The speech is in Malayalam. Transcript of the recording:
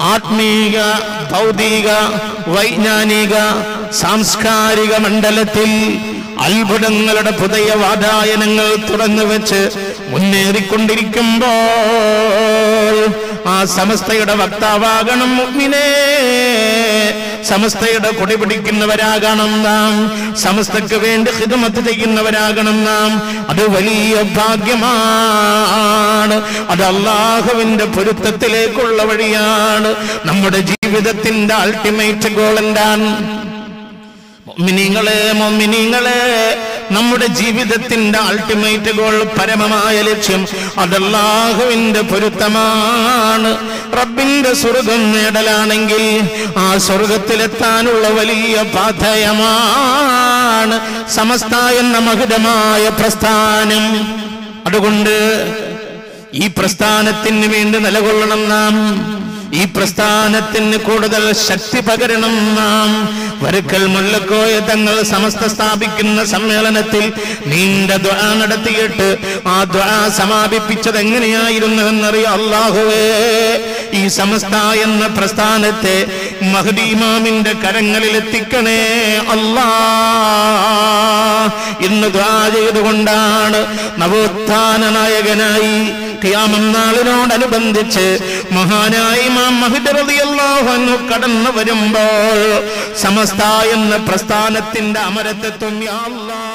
ആത്മീക, ഭൗതിക, വൈജ്ഞാനിക, സാംസ്കാരിക മണ്ഡലത്തിൽ അത്ഭുതങ്ങളുടെ പുതിയ വാതായനങ്ങൾ തുറന്നു വെച്ച് മുന്നേറിക്കൊണ്ടിരിക്കുമ്പോൾ ആ സമസ്തയുടെ വക്താവാകണം മുഅ്മിനേ. സമസ്തയുടെ കൊടി പിടിക്കുന്നവരാകണം നാം. സമസ്തക്ക് വേണ്ടി ഖിദ്മത്ത് ചെയ്യുന്നവരാകണം നാം. അത് വലിയ ഭാഗ്യമാണ്. അത് അല്ലാഹുവിന്റെ പൊരുത്തത്തിലേക്കുള്ള വഴിയാണ്. നമ്മുടെ ജീവിതത്തിന്റെ അൾട്ടിമേറ്റ് ഗോൾ എന്താണ്? മുഅ്മിനീങ്ങളെ, നമ്മുടെ ജീവിതത്തിന്റെ അൾട്ടിമേറ്റ് ഗോൾ, പരമമായ ലക്ഷ്യം അത് അല്ലാഹുവിന്റെ പൊരുത്തമാണ്. റബ്ബിന്റെ സ്വർഗം നേടലാണെങ്കിൽ ആ സ്വർഗത്തിലെത്താനുള്ള വലിയ പാഥയമാണ് സമസ്ത എന്ന മഹതമായ പ്രസ്ഥാനം. അതുകൊണ്ട് ഈ പ്രസ്ഥാനത്തിന് വേണ്ടി നിലകൊള്ളണം നാം. ഈ പ്രസ്ഥാനത്തിന് കൂടുതൽ ശക്തി പകരണം നാം. വരക്കൽ മുല്ലക്കോയ തങ്ങൾ സമസ്ത സ്ഥാപിക്കുന്ന സമ്മേളനത്തിൽ നീണ്ട ദുആ നടത്തിയിട്ട് ആ ദുആ സമാപിപ്പിച്ചത് എങ്ങനെയായിരുന്നുവെന്നറിയാം. അല്ലാഹുവേ, ഈ സമസ്ത എന്ന പ്രസ്ഥാനത്തെ മഹ്ദി ഇമാമിന്റെ കരങ്ങളിൽ എത്തിക്കണേ അല്ലാ എന്ന് ദുആ ചെയ്തുകൊണ്ടാണ് നവോത്ഥാന നായകനായി ഖിയാമത്ത് നാളിനോടനുബന്ധിച്ച് മഹാനായ ഇമാം മഹ്ദി റളിയല്ലാഹു അൻഹു കടന്നു വരുമ്പോൾ സമസ്ത എന്ന പ്രസ്ഥാനത്തിന്റെ അമരത്വം യാ അല്ലാഹ്